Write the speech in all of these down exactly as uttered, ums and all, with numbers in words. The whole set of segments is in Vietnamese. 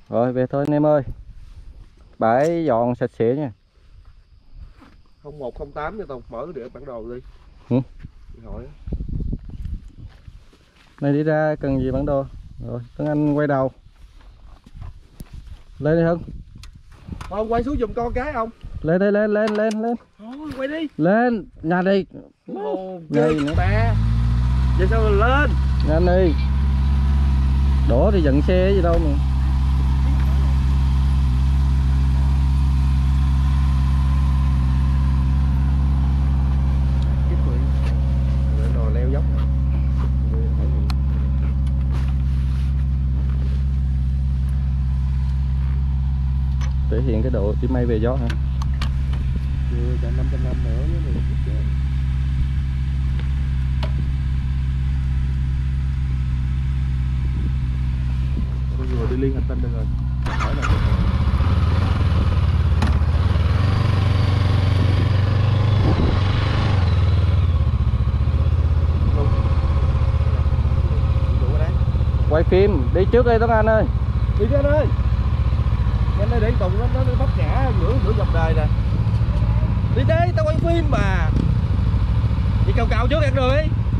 Rồi về thôi anh em ơi. Bãi dọn sạch sẽ nha. không một không tám cho tao mở địa bản đồ đi. Ừ. Hỏi. Này đi ra cần gì bản đồ. Rồi Tuấn Anh quay đầu. Lên đi Hưng. Không quay xuống giùm con cái không? Lên đây, lên lên lên lên. Thôi quay đi. Lên, nhà đi. Ồ, Ngay ghê nữa. mẹ. Vậy sao rồi lên? Nhanh đi. Đổ thì dựng xe gì đâu mà. Rồi leo dốc. Thể hiện cái độ chỉ may về gió hả? Chưa, cả năm trăm năm nữa nữa này. Con người đi liên hành tinh được rồi. Hỏi là Quay phim, đi trước đi Tuấn Anh ơi. đi ra ơi. Nhanh đây để Tùng nó nó vấp ngã nửa nửa dòng đời nè. Đi đây, tao quay phim mà. Đi cào cào trước ăn rồi.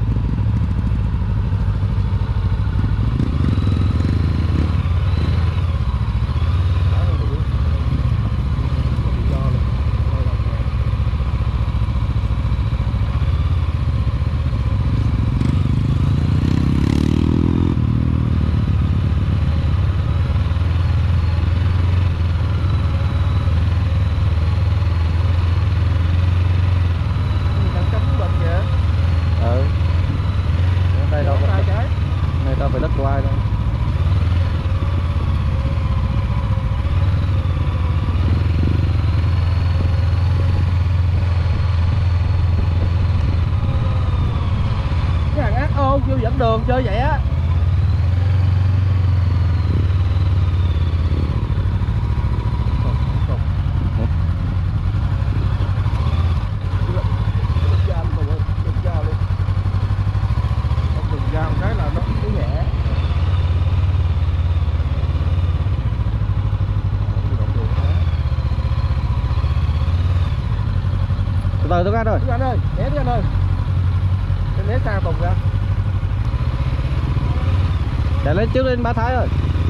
Vô dẫn đường chơi vậy á. Từ từ Tuấn Anh ơi. Tuấn Anh ơi, né Tuấn Anh ơi. Né xa Tùng ra. Chạy lên trước lên Ba Thái ơi.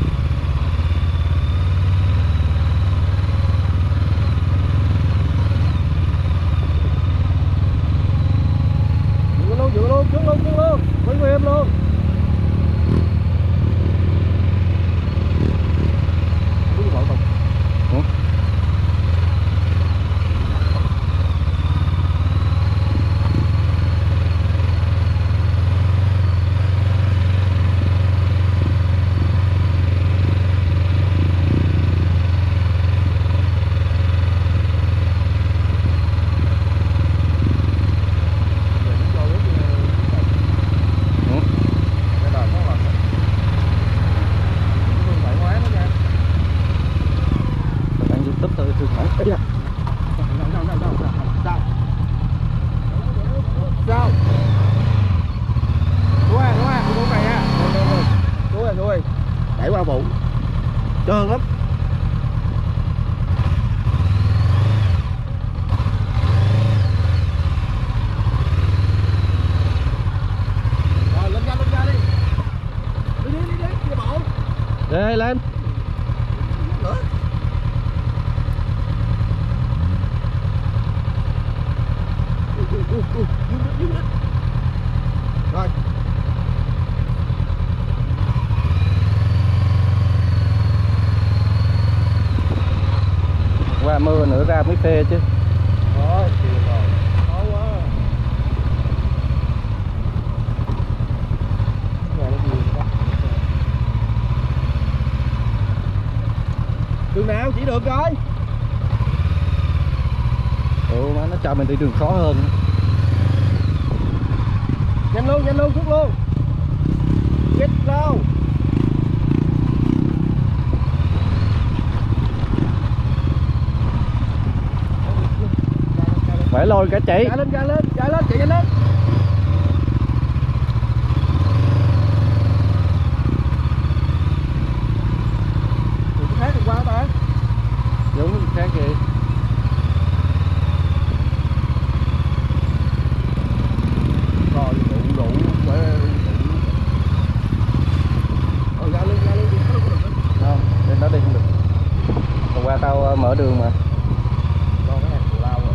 Dựa luôn, dựa luôn, trước luôn, trước luôn. Với người em luôn. Quý bộ Tùng. Ủa? Đẩy qua vụ trơn lắm. Rồi lên ra lên ra đi. Đi đi đi đi, đi bộ. Đây lên. Nữa. Rồi. Qua mưa nữa ra mới phê chứ. Rồi, chịu rồi. Khó quá. Nhà nó nhiều quá. Đường nào chỉ được coi. Ủa má nó cho mình đi đường khó hơn. Nhanh luôn, nhanh luôn, thuốc luôn. Get go. Phải lôi cả chị. Chạy lên, chạy lên, chạy lên, chạy lên. là tao mở đường mà. Do cái hàng cù lao rồi.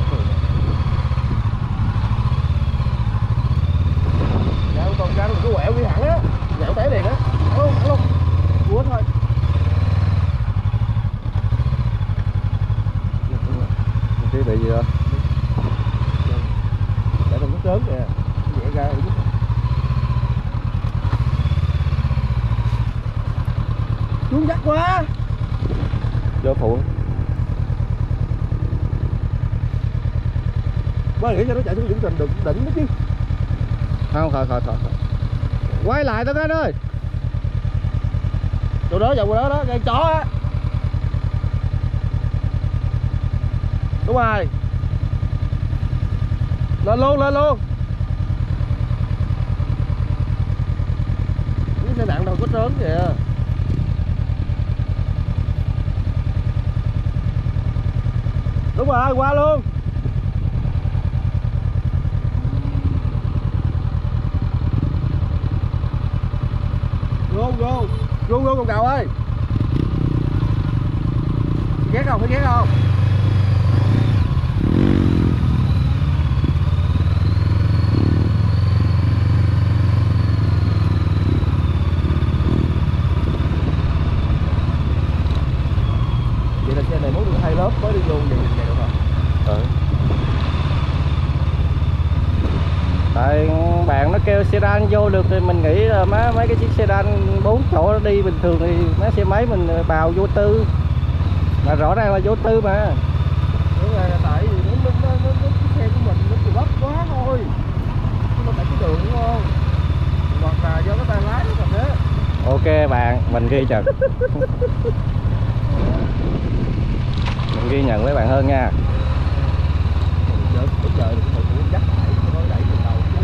Dạ con ra nó cứ quẹo đi thẳng á, quẹo té liền á. Luôn, thẳng luôn. Cua thôi. Cái bị gì đó. Để đừng có trớn kìa. Nhẹ ra đi. Xuống chắc quá. Vô phụ. Quá nghĩ cho nó chạy xuống Vũng Trình đừng đỉnh nó chứ. Không, khỏi khỏi khỏi. Quay lại tao cái ơi. Chỗ đó vào đó đó, gan chó á. Đúng rồi. Lên luôn, lên luôn. Cái xe nặng đâu có trớn kìa. Đúng rồi, qua luôn. Rôn, rôn. Rôn, rôn con cào ơi. Ghét không, phải ghét không? Vậy là xe này muốn được hai lớp mới đi vô vậy vậy được không? Ừ. Tại bạn nó kêu sedan vô được thì mình nghĩ là má mấy cái chiếc sedan bốn chỗ đi bình thường thì mấy xe máy mình bào vô tư. Mà rõ ràng là vô tư mà. Đúng rồi, tại vì nó nó nó nó cái xe của mình nó bị bắp quá thôi. Nó tại cái đường đúng không? Hoặc là do cái tay lái nó còn thế. Ok bạn, mình ghi nhận. Mình ghi nhận với bạn hơn nha. Giờ bây giờ thì mình cũng dắt lại nó đẩy từ đầu xuống.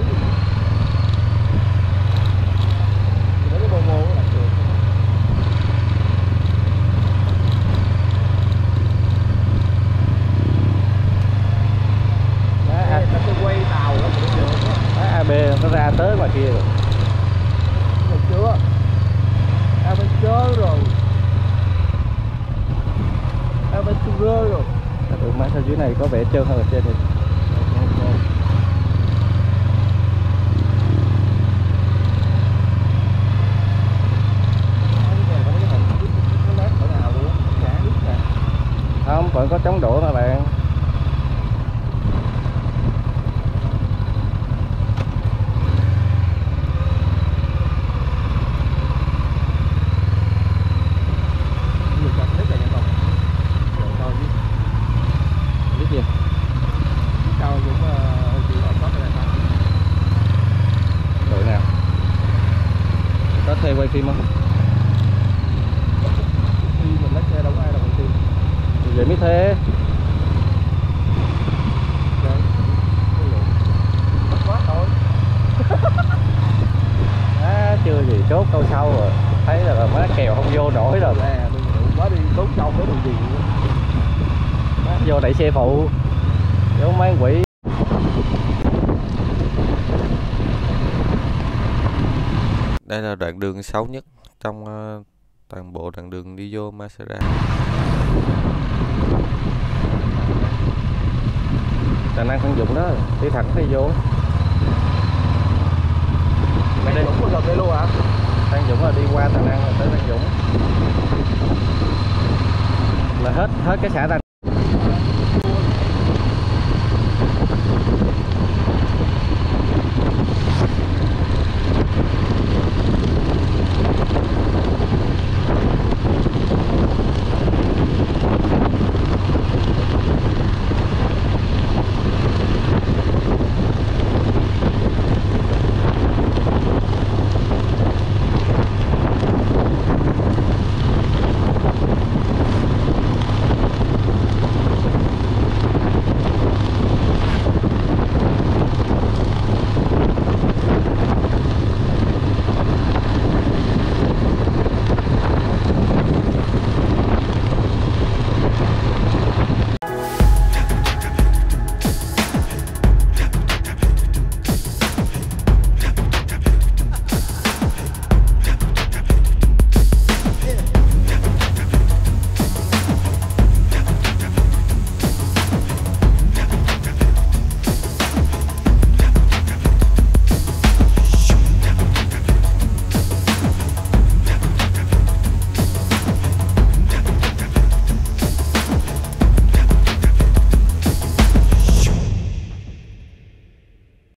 Thì nó cái bô bô nó đặt được. Đấy, ta tôi quay tàu nó cũng được á. a bê nó ra tới ngoài kia rồi. Được chưa? A bê chớ rồi. A bê rơ rồi. Được má sao dưới này có vẻ trơn hơn ở trên này. Không, vẫn có chống đổ mà bạn. Biết gì? Cao cũng chỉ có cái này thôi. Đội nào? Có thuê quay phim không? Khi mình lấy xe đâu có ai đâu quay phim. Vậy mới thuê. Bắt quá thôi. À, chưa gì chốt câu sau rồi. Thấy là má kèo không vô nổi rồi. À, tôi quá đi đốn trong cái đường gì. Má vô đẩy xe phụ. Giống mấy quỷ. Đây là đoạn đường xấu nhất trong uh, toàn bộ đoạn đường đi vô Masera. Đà Nẵng Phan Dũng đó, đi thẳng đi vô. Phan Dũng có gần đây luôn hả? Phan Dũng là đi qua Đà Nẵng rồi tới Phan Dũng. Là hết hết cái xã Đà